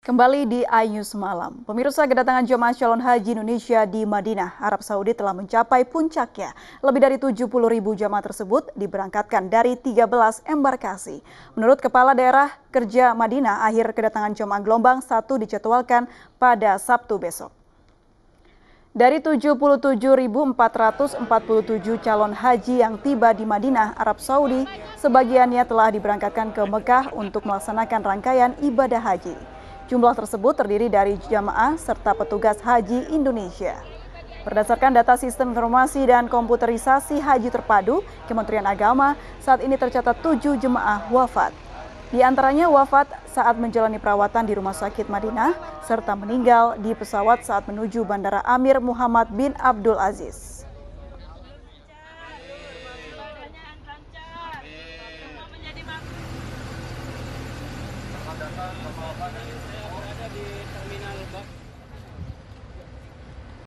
Kembali di iNews Malam. Pemirsa, kedatangan jemaah calon haji Indonesia di Madinah, Arab Saudi telah mencapai puncaknya. Lebih dari 70.000 jemaah tersebut diberangkatkan dari 13 embarkasi. Menurut Kepala Daerah Kerja Madinah, akhir kedatangan jemaah gelombang 1 dijadwalkan pada Sabtu besok. Dari 77.447 calon haji yang tiba di Madinah, Arab Saudi, sebagiannya telah diberangkatkan ke Mekah untuk melaksanakan rangkaian ibadah haji. Jumlah tersebut terdiri dari jamaah serta petugas haji Indonesia. Berdasarkan data Sistem Informasi dan Komputerisasi Haji Terpadu, Kementerian Agama, saat ini tercatat 7 jemaah wafat. Di antaranya wafat saat menjalani perawatan di Rumah Sakit Madinah, serta meninggal di pesawat saat menuju Bandara Amir Muhammad bin Abdul Aziz.